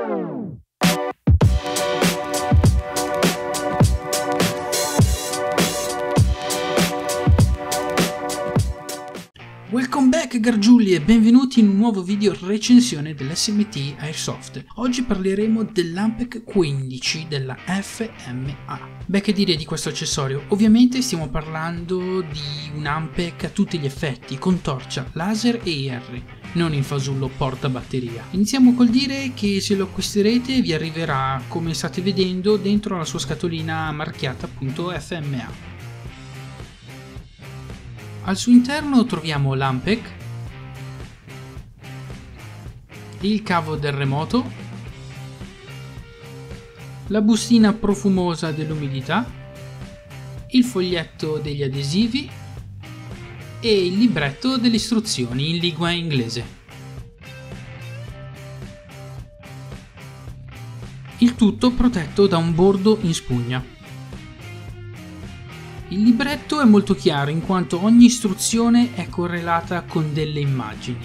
Welcome back Gargiulli e benvenuti in un nuovo video recensione dell'SMT Airsoft. Oggi parleremo dell'Ampec 15 della FMA. Beh, che dire di questo accessorio? Ovviamente stiamo parlando di un Ampec a tutti gli effetti, con torcia, laser e IR, non in fasullo porta batteria. Iniziamo col dire che se lo acquisterete vi arriverà, come state vedendo, dentro la sua scatolina marchiata appunto FMA. Al suo interno troviamo l'Ampec, il cavo del remoto, la bustina profumosa dell'umidità, il foglietto degli adesivi e il libretto delle istruzioni in lingua inglese. Il tutto protetto da un bordo in spugna. Il libretto è molto chiaro in quanto ogni istruzione è correlata con delle immagini.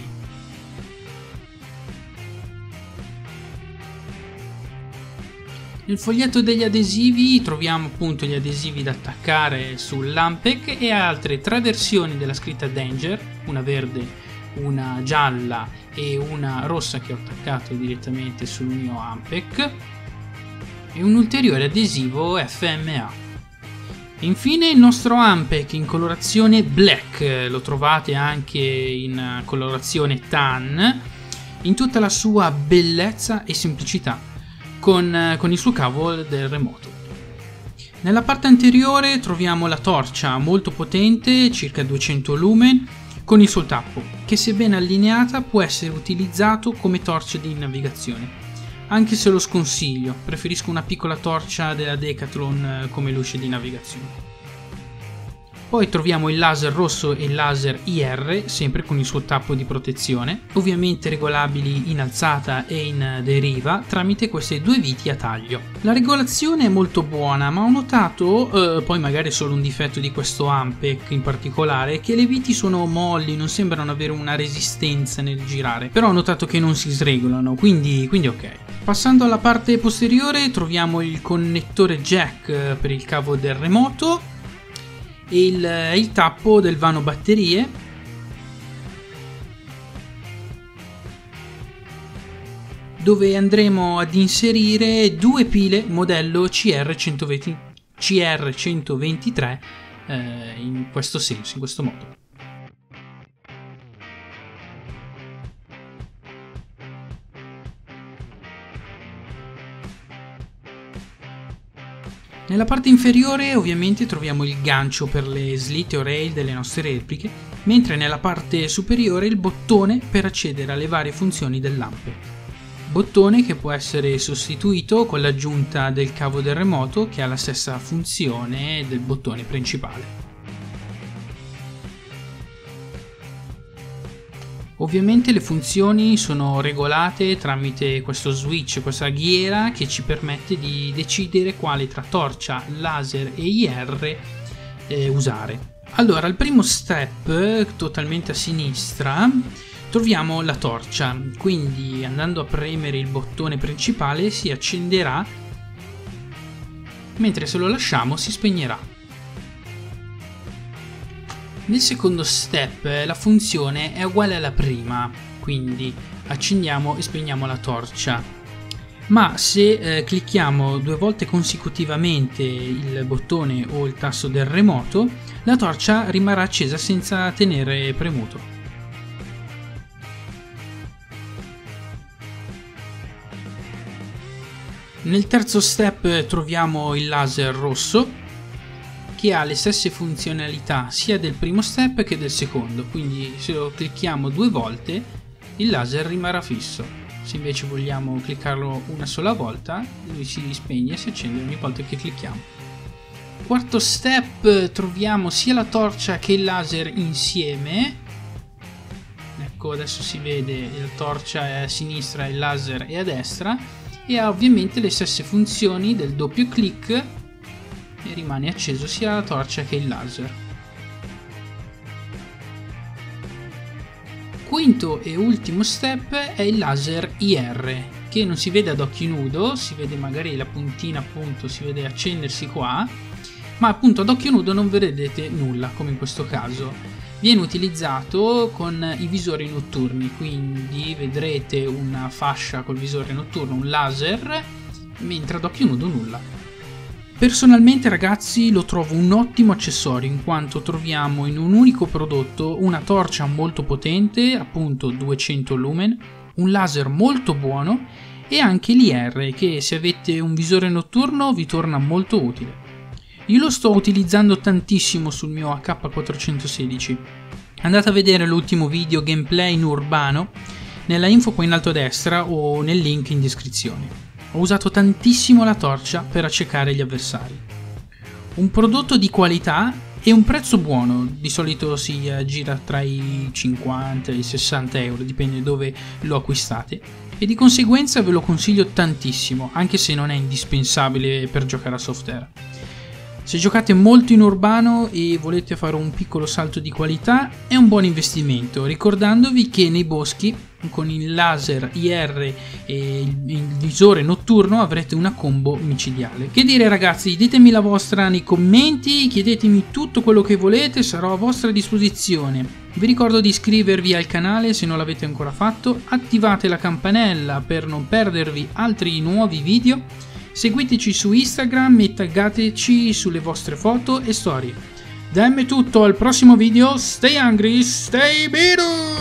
Nel foglietto degli adesivi troviamo appunto gli adesivi da attaccare sull'Ampec e altre 3 versioni della scritta Danger, una verde, una gialla e una rossa che ho attaccato direttamente sul mio Ampec, e un ulteriore adesivo FMA. Infine il nostro Ampec in colorazione black, lo trovate anche in colorazione tan, in tutta la sua bellezza e semplicità, con il suo cavo del remoto. Nella parte anteriore troviamo la torcia molto potente, circa 200 lumen, con il suo tappo, che se ben allineata può essere utilizzato come torcia di navigazione. Anche se lo sconsiglio, preferisco una piccola torcia della Decathlon come luce di navigazione. Poi troviamo il laser rosso e il laser IR, sempre con il suo tappo di protezione, ovviamente regolabili in alzata e in deriva tramite queste 2 viti a taglio. La regolazione è molto buona, ma ho notato, poi magari è solo un difetto di questo Ampec in particolare, che le viti sono molli, non sembrano avere una resistenza nel girare, però ho notato che non si sregolano, quindi ok. Passando alla parte posteriore troviamo il connettore jack per il cavo del remoto e il tappo del vano batterie, dove andremo ad inserire 2 pile modello CR123 in questo senso, in questo modo. Nella parte inferiore ovviamente troviamo il gancio per le slit o rail delle nostre repliche, mentre nella parte superiore il bottone per accedere alle varie funzioni dell'Ampec. Bottone che può essere sostituito con l'aggiunta del cavo del remoto, che ha la stessa funzione del bottone principale. Ovviamente le funzioni sono regolate tramite questo switch, questa ghiera che ci permette di decidere quale tra torcia, laser e IR usare. Allora, al primo step, totalmente a sinistra, troviamo la torcia, quindi andando a premere il bottone principale si accenderà, mentre se lo lasciamo si spegnerà. Nel secondo step la funzione è uguale alla prima, quindi accendiamo e spegniamo la torcia, ma se clicchiamo 2 volte consecutivamente il bottone o il tasto del remoto, la torcia rimarrà accesa senza tenere premuto. Nel terzo step troviamo il laser rosso, che ha le stesse funzionalità sia del primo step che del secondo, quindi se lo clicchiamo 2 volte il laser rimarrà fisso. Se invece vogliamo cliccarlo una sola volta, lui si spegne e si accende ogni volta che clicchiamo. Quarto step, troviamo sia la torcia che il laser insieme. Ecco, adesso si vede la torcia è a sinistra e il laser è a destra, e ha ovviamente le stesse funzioni del doppio clic e rimane acceso sia la torcia che il laser. Quinto e ultimo step è il laser IR, che non si vede ad occhio nudo, si vede magari la puntina, appunto, si vede accendersi qua, ma appunto ad occhio nudo non vedete nulla, come in questo caso. Viene utilizzato con i visori notturni, quindi vedrete una fascia col visore notturno, un laser, mentre ad occhio nudo nulla. Personalmente, ragazzi, lo trovo un ottimo accessorio, in quanto troviamo in un unico prodotto una torcia molto potente, appunto 200 lumen, un laser molto buono e anche l'IR che, se avete un visore notturno, vi torna molto utile. Io lo sto utilizzando tantissimo sul mio AK416. Andate a vedere l'ultimo video gameplay in urbano nella info qua in alto a destra o nel link in descrizione. Ho usato tantissimo la torcia per accecare gli avversari. Un prodotto di qualità e un prezzo buono, di solito si gira tra i 50 e i 60 euro, dipende dove lo acquistate, e di conseguenza ve lo consiglio tantissimo, anche se non è indispensabile per giocare a Soft Air. Se giocate molto in urbano e volete fare un piccolo salto di qualità, è un buon investimento, ricordandovi che nei boschi con il laser IR e il visore notturno avrete una combo micidiale. Che dire, ragazzi, ditemi la vostra nei commenti, chiedetemi tutto quello che volete, sarò a vostra disposizione. Vi ricordo di iscrivervi al canale se non l'avete ancora fatto, attivate la campanella per non perdervi altri nuovi video. Seguiteci su Instagram e taggateci sulle vostre foto e storie. Da me è tutto, al prossimo video, stay hungry, stay biru!